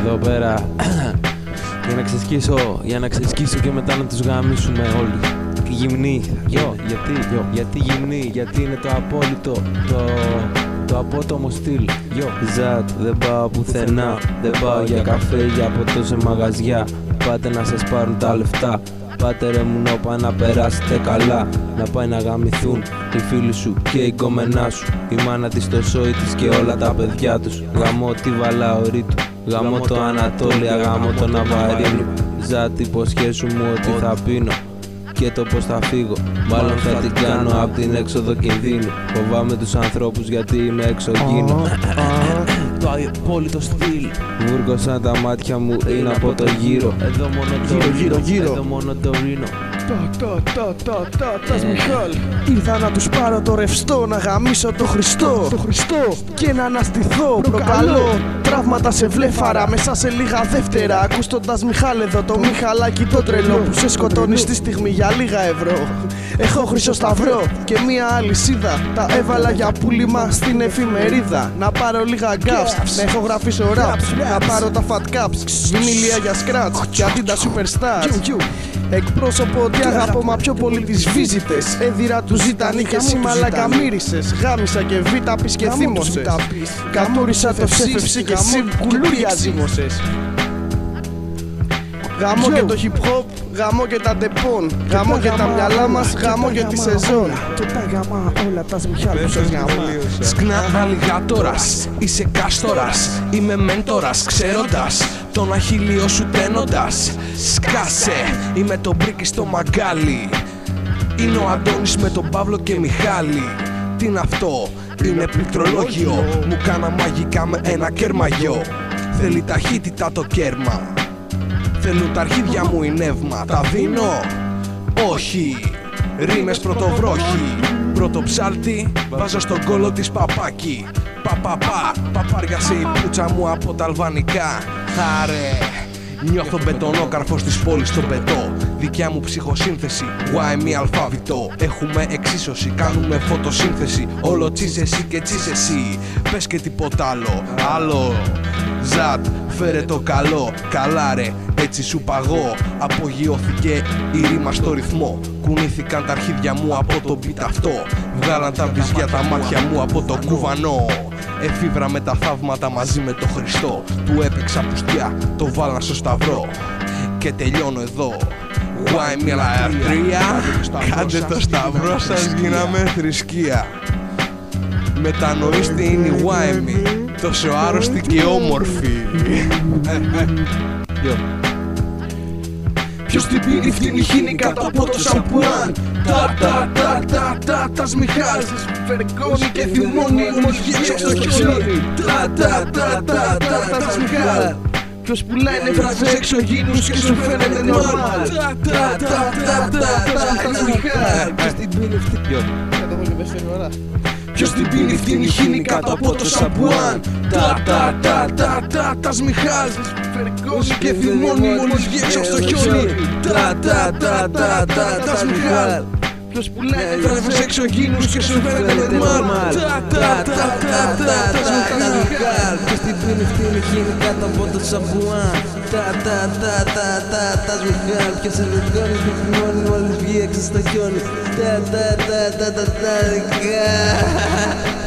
εδώ πέρα για να ξεσκίσω και μετά να τους γαμίσουμε όλοι. Γυμνή, γιατί γυμνή, γιατί είναι το απόλυτο, το απότομο στυλ. Ζατ, δεν πάω πουθενά, δεν πάω για καφέ, για ποτό σε μαγαζιά. Πάτε να σας πάρουν τα λεφτά, πάτε ρε μουνόπα να περάσετε καλά. Να πάει να γαμηθούν οι φίλοι σου και η κομμενά σου, η μάνα της, το σόι της και όλα τα παιδιά τους. Γαμώ τη Βαλαωρή του, γαμώ το Ανατόλια, γαμώ το Ναβαρίνου. Ζατ, υποσχέσου μου ότι θα πίνω και το πως θα φύγω, μάλλον θα την κάνω απ' την έξοδο κινδύνου. Φοβάμαι τους ανθρώπους γιατί είμαι εξωγήινο. Το απόλυτο στυλ. Βούργωσαν τα μάτια μου, είναι από το γύρο. Εδώ μόνο το ρίνο. Τας Μιχάλ. Ήρθα να τους πάρω το ρευστό, να γαμίσω το Χριστό και να αναστηθώ. Προκαλώ τραύματα σε βλέφαρα μέσα σε λίγα δεύτερα. Ακούς τον Τας Μιχάλ εδώ, το Μιχαλάκι το τρελό που σε σκοτώνει στη στιγμή για λίγα ευρώ. Έχω χρυσό σταυρό και μία αλυσίδα, τα έβαλα για πούλημα στην εφημερίδα. Να πάρω λίγα gaps, να έχω γραφήσω raps, να πάρω τα fat caps, βινίλια για scratch και αντί τα superstars. Εκπρόσωπο ότι αγαπώ μα πιο πολύ τις βίζιτες. Έδιρα του ζήτανη και εσύ μαλάκα μύρισες. Γάμισα και β' πεις και θύμωσες. Κατούρισα το σέφευση και εσύ κουλούρια ζήμωσες. Γαμώ και το hip hop, γαμώ και τα τεπών, γαμώ και τα μυαλά μας, γαμώ και τη σεζόν. Και τα γαμά όλα τα Μιχάλ που σας γαμά. Σκνά αλιγάτορας, είσαι κάστορας, είμαι μέντορας, ξέροντας τον αχίλιο σου τένοντας. Σκάσε, είμαι το μπρίκι στο μαγκάλι, είναι ο Αντώνης με τον Παύλο και Μιχάλη. Τι είναι αυτό, είναι πληκτρολόγιο, μου κάνα μαγικά με ένα κερμαγιό. Θέλει ταχύτητα το κέρμα, θέλουν τα αρχίδια μου η νεύμα. Τα δίνω, όχι, ρήμες πρωτοβρόχοι. Πρώτο ψάλτη, βάζω στον κόλο της παπάκι. Παπάριασε η πουτσα μου από τα αλβανικά. Άρε, νιώθω μπετονόκαρφος της πόλης στο πετό. Δικιά μου ψυχοσύνθεση, why me αλφάβητο. Έχουμε εξίσωση, κάνουμε φωτοσύνθεση. Όλο τσίζεσαι και τσίζεσαι, πες και τίποτα άλλο. Ζατ, φέρε το καλό, καλά ρε, έτσι σου παγώ. Απογειώθηκε η ρήμα στο ρυθμό. Κουνήθηκαν τα αρχίδια μου από το beat αυτό. Βγάλαν τα βυζιά τα μάτια μου από το κουβανό. Εφήβρα με τα θαύματα μαζί με το Χριστό. Του έπαιξα πουστιά, το βάλα στο σταυρό. Και τελειώνω εδώ. Why me λααρτρία, κάντε το σταυρό σας, γίναμε θρησκεία. Μετανοήστε είναι η why me, τόσο άρρωστη και όμορφη. Ποιος την πίνει φτύνει χύνει κάτω από το σαμπουάν. Τας Μιχάλ φερκώνει και θυμώνει μόλις βγει έξω στο χιόνι. Τας Μιχάλ. Ποιος πουλάει νεφράζες εξωγήινους και σου φαίνεται νορμάλ. Τας Μιχάλ. Ποιος την πίνει φτύνει χύνει κάτω από το σαμπουάν. Τας Μιχάλ φερκώνει και θυμώνει μόλις βγει έξω στο χιόνι. Τας Μιχάλ. Ποιος πουλάει νεφράζες εξωγήινους και σου φαίνεται νορμάλ. Τας Μιχάλ. Ποιος την πίνει φτύνει χύνει κάτω από το σαμπουάν. Τας Μιχάλ. Ποιος σε φερκώνει και θυμώνει μόλις βγει έξω στο χιόνι. Μιχάλ.